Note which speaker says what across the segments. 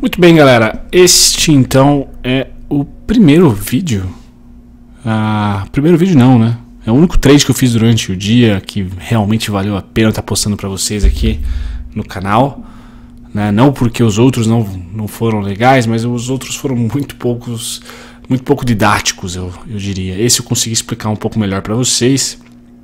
Speaker 1: Muito bem, galera, este então é o primeiro vídeo. Primeiro vídeo não, né? É o único trade que eu fiz durante o dia que realmente valeu a pena estar postando para vocês aqui no canal, né? Não porque os outros não foram legais, mas os outros foram muito pouco didáticos, eu diria. Esse eu consegui explicar um pouco melhor para vocês,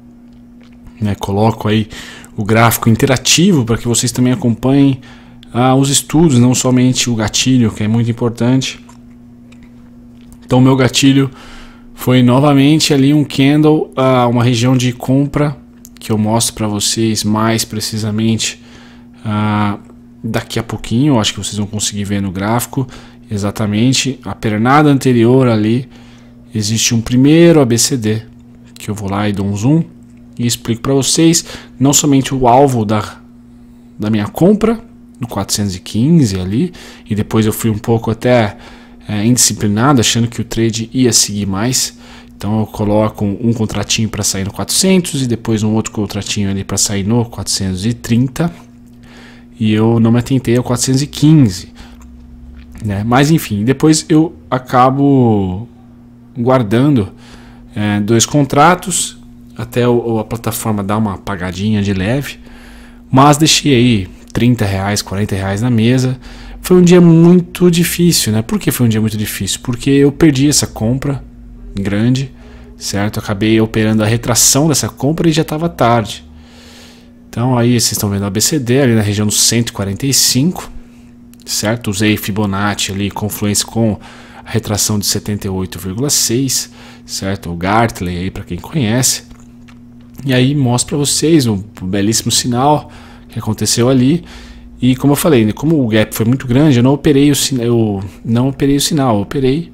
Speaker 1: né? Coloco aí o gráfico interativo para que vocês também acompanhem os estudos, não somente o gatilho, que é muito importante. Então o meu gatilho foi novamente ali um candle, uma região de compra que eu mostro para vocês mais precisamente daqui a pouquinho. Eu acho que vocês vão conseguir ver no gráfico exatamente a pernada anterior ali. Existe um primeiro ABCD que eu vou lá e dou um zoom e explico para vocês não somente o alvo da minha compra no 415 ali, e depois eu fui um pouco até indisciplinado, achando que o trade ia seguir mais. Então eu coloco um contratinho para sair no 400 e depois um outro contratinho ali para sair no 430, e eu não me atentei ao 415, né? Mas enfim, depois eu acabo guardando dois contratos até a plataforma dar uma apagadinha de leve, mas deixei aí R$30, R$40 na mesa. Foi um dia muito difícil, né? Por que foi um dia muito difícil? Porque eu perdi essa compra grande, certo? Acabei operando a retração dessa compra e já estava tarde. Então aí vocês estão vendo a ABCD ali na região dos 145, certo? Usei Fibonacci ali, confluência com a retração de 78,6, certo? O Gartley aí para quem conhece. E aí mostro para vocês um belíssimo sinal que aconteceu ali. E como eu falei, como o gap foi muito grande, eu não operei o sinal, eu operei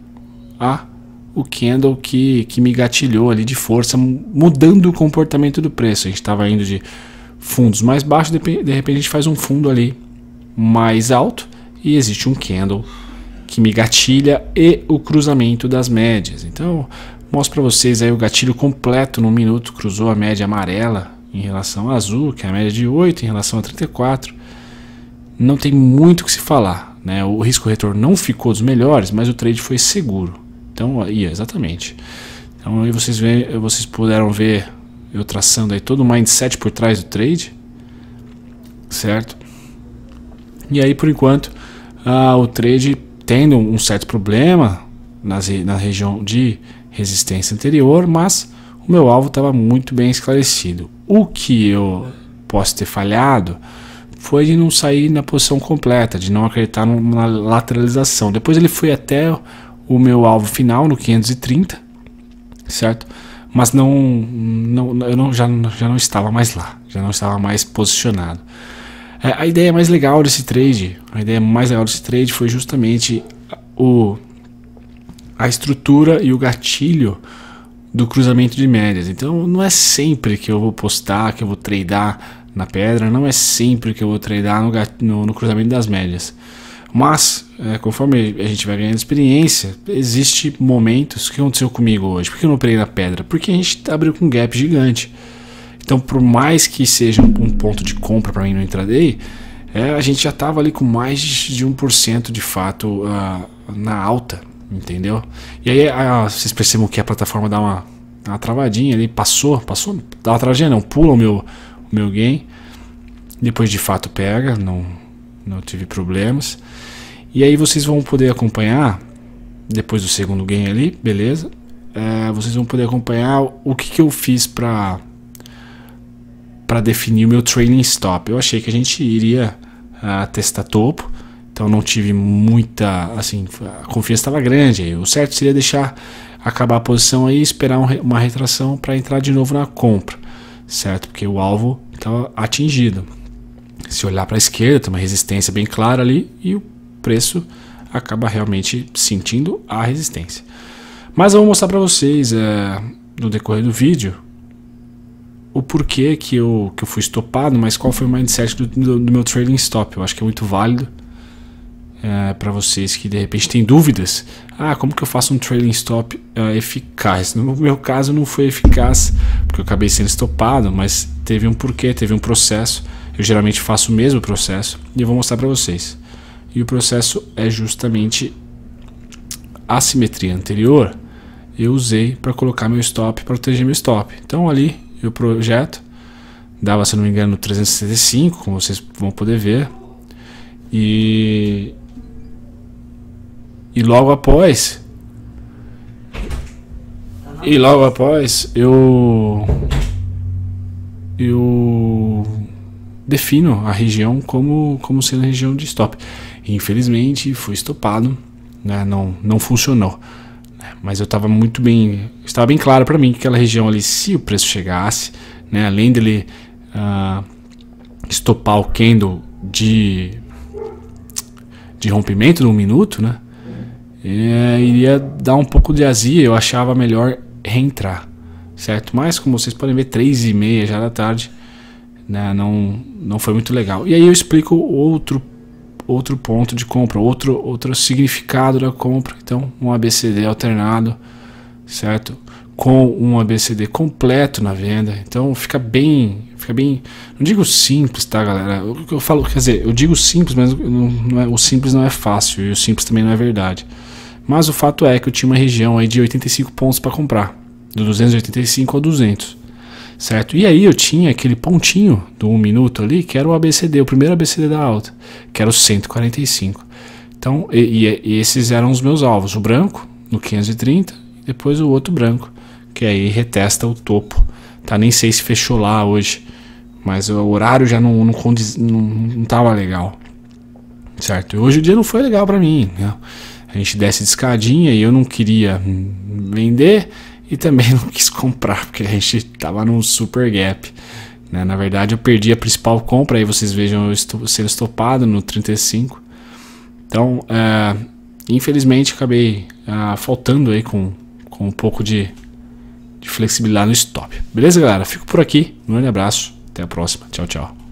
Speaker 1: o candle que me gatilhou ali de força, mudando o comportamento do preço. A gente estava indo de fundos mais baixos, de repente a gente faz um fundo ali mais alto e existe um candle que me gatilha e o cruzamento das médias. Então mostro para vocês aí o gatilho completo no minuto, cruzou a média amarela em relação à azul, que é a média de 8 em relação a 34. Não tem muito o que se falar, né? O risco-retorno não ficou dos melhores, mas o trade foi seguro. Então, aí, exatamente. Então aí vocês puderam ver eu traçando aí todo o mindset por trás do trade, certo? E aí, por enquanto, o trade tendo um certo problema na região de resistência anterior, mas o meu alvo estava muito bem esclarecido. O que eu posso ter falhado foi de não sair na posição completa, de não acreditar numa lateralização. Depois ele foi até o meu alvo final no 530, certo? Mas eu já não estava mais lá, já não estava mais posicionado. A ideia mais legal desse trade, foi justamente a estrutura e o gatilho do cruzamento de médias. Então não é sempre que eu vou postar, que eu vou tradear na pedra, não é sempre que eu vou tradear no cruzamento das médias. Mas conforme a gente vai ganhando experiência, existem momentos. O que aconteceu comigo hoje? Por que eu não operei na pedra? Porque a gente abriu com um gap gigante. Então por mais que seja um ponto de compra para mim no intraday, a gente já estava ali com mais de 1% de fato na alta, entendeu? E aí vocês percebam que a plataforma dá uma travadinha ali, dá uma travadinha não, pula o meu gain, depois de fato pega, não tive problemas. E aí vocês vão poder acompanhar, depois do segundo gain ali, beleza, vocês vão poder acompanhar o que eu fiz para definir o meu trailing stop. Eu achei que a gente iria testar topo, então não tive muita, assim, a confiança estava grande. O certo seria deixar acabar a posição aí e esperar uma retração para entrar de novo na compra, certo? Porque o alvo estava atingido. Se olhar para a esquerda, tem uma resistência bem clara ali e o preço acaba realmente sentindo a resistência. Mas eu vou mostrar para vocês no decorrer do vídeo o porquê que eu fui estopado, mas qual foi o mindset do meu trailing stop. Eu acho que é muito válido para vocês que de repente têm dúvidas. Como que eu faço um trailing stop eficaz? No meu caso não foi eficaz, porque eu acabei sendo estopado, mas teve um porquê, teve um processo. Eu geralmente faço o mesmo processo e eu vou mostrar para vocês. e o processo é justamente a simetria anterior eu usei para colocar meu stop, proteger meu stop. Então ali eu projeto, dava, se não me engano, 365, como vocês vão poder ver, e logo após eu defino a região como sendo a região de stop. Infelizmente foi estopado, né? Não funcionou, né? Mas eu estava muito bem, estava bem claro para mim que aquela região ali, se o preço chegasse, né, além dele estopar o candle de rompimento no 1 minuto, né, iria dar um pouco de azia. Eu achava melhor reentrar, certo? Mas como vocês podem ver, 3h30 já da tarde, né, não foi muito legal. E aí eu explico outro ponto de compra, outro significado da compra. Então, um ABCD alternado, certo? Com um ABCD completo na venda. Então fica bem, não digo simples, tá, galera? O que eu falo, quer dizer, eu digo simples, mas o simples não é fácil, e o simples também não é verdade. Mas o fato é que eu tinha uma região aí de 85 pontos para comprar, do 285 ao 200, certo? E aí eu tinha aquele pontinho do 1 minuto ali, que era o ABCD, o primeiro ABCD da alta, que era o 145. Então, e esses eram os meus alvos, o branco no 530 e depois o outro branco, que aí retesta o topo, tá? Nem sei se fechou lá hoje, mas o horário já não tava legal, certo? E hoje o dia não foi legal para mim, né? A gente desce de escadinha e eu não queria vender e também não quis comprar, porque a gente tava num super gap, né? Na verdade eu perdi a principal compra, aí vocês vejam eu sendo estopado no 35. Então, infelizmente acabei faltando aí com um pouco de flexibilidade no stop. Beleza, galera? Fico por aqui. Um grande abraço. Até a próxima. Tchau, tchau.